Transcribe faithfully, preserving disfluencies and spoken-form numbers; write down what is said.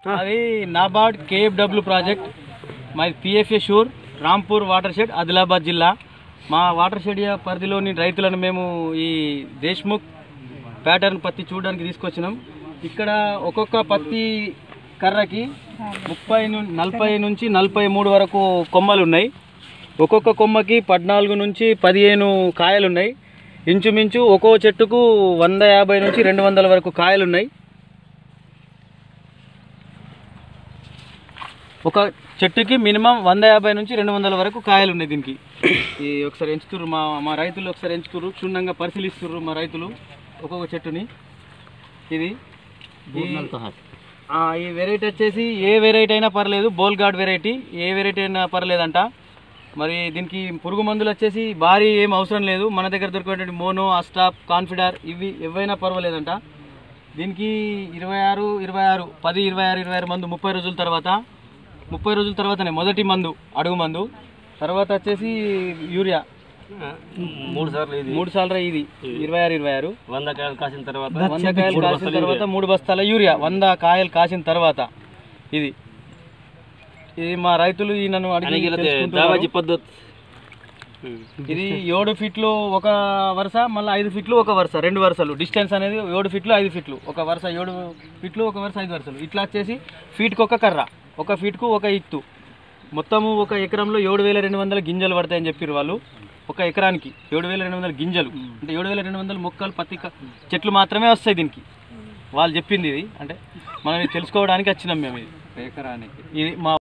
అది నాబార్డ్ కేఎఫ్డబ్ల్యూ ప్రాజెక్ట్ మాది పిఎఫ్ఏ షూర్ రాంపూర్ వాటర్ షెడ్ ఆదిలాబాద్ జిల్లా. మా వాటర్ షెడ్ పరిధిలోని రైతులను మేము ఈ దేశ్ముఖ్ ప్యాటర్న్ పత్తి చూడడానికి తీసుకొచ్చినాం. ఇక్కడ ఒక్కొక్క పత్తి కర్రకి ముప్పై నలభై నుంచి నలభై మూడు వరకు కొమ్మలు ఉన్నాయి. ఒక్కొక్క కొమ్మకి పద్నాలుగు నుంచి పదిహేను కాయలు ఉన్నాయి. ఇంచుమించు ఒక్కో చెట్టుకు వంద యాభై నుంచి రెండు వందల వరకు కాయలు ఉన్నాయి. ఒక చెట్టుకి మినిమం వంద యాభై నుంచి రెండు వందల వరకు కాయలు ఉన్నాయి. దీనికి ఈ ఒకసారి ఎంచుతుర్రు మా మా రైతులు ఒకసారి ఎంచుతుర్రు, క్షుణ్ణంగా పరిశీలిస్తుర్రు మా రైతులు ఒక్కొక్క చెట్టుని. ఇది ఈ వెరైటీ వచ్చేసి ఏ వెరైటీ అయినా పర్లేదు, బోల్ గార్డ్ వెరైటీ ఏ వెరైటీ అయినా పర్లేదంట. మరి దీనికి పురుగు మందులు వచ్చేసి భారీ ఏం అవసరం లేదు. మన దగ్గర దొరికేటువంటి మోనో, అస్టాప్, కాన్ఫిడార్ ఇవి ఏవైనా పర్వాలేదంట. దీనికి ఇరవై ఆరు ఇరవై ఆరు పది ఇరవై ఆరు ఇరవై ఆరు మందు ముప్పై రోజుల తర్వాత ముప్పై రోజుల తర్వాతనే మొదటి మందు అడుగు మందు. తర్వాత వచ్చేసి యూరియా మూడు సార్లు ఇది మూడు సార్లు ఇది ఇరవై ఆరు ఇరవై ఆరు వంద కాయలు కాసిన తర్వాత వంద కాయలు కాసిన తర్వాత మూడు బస్తాల యూరియా వంద కాయలు కాసిన తర్వాత ఇది ఇది మా రైతులు ఈ నన్ను అడిగి పద్ధతి. ఇది ఏడు ఫీట్లు ఒక వరుస, మళ్ళీ ఐదు ఫీట్లు ఒక వరుస, రెండు వరుసలు డిస్టెన్స్ అనేది ఏడు ఫీట్లు ఐదు ఫీట్లు ఒక వరుస, ఏడు ఫీట్లు ఒక వరుస ఐదు వరుసలు. ఇట్లా వచ్చేసి ఫీట్కి ఒక కర్ర, ఒక ఫీట్కు ఒక ఇత్తు. మొత్తము ఒక ఎకరంలో ఏడు వేల రెండు వందల గింజలు పడతాయని చెప్పారు వాళ్ళు. ఒక ఎకరానికి ఏడు వేల రెండు వందల గింజలు అంటే ఏడు వేల రెండు వందల మొక్కలు పత్తి చెట్లు మాత్రమే వస్తాయి దీనికి. వాళ్ళు చెప్పింది ఇది అంటే మనం తెలుసుకోవడానికి వచ్చినాం మేము. ఇది ఎకరానికి ఇది మా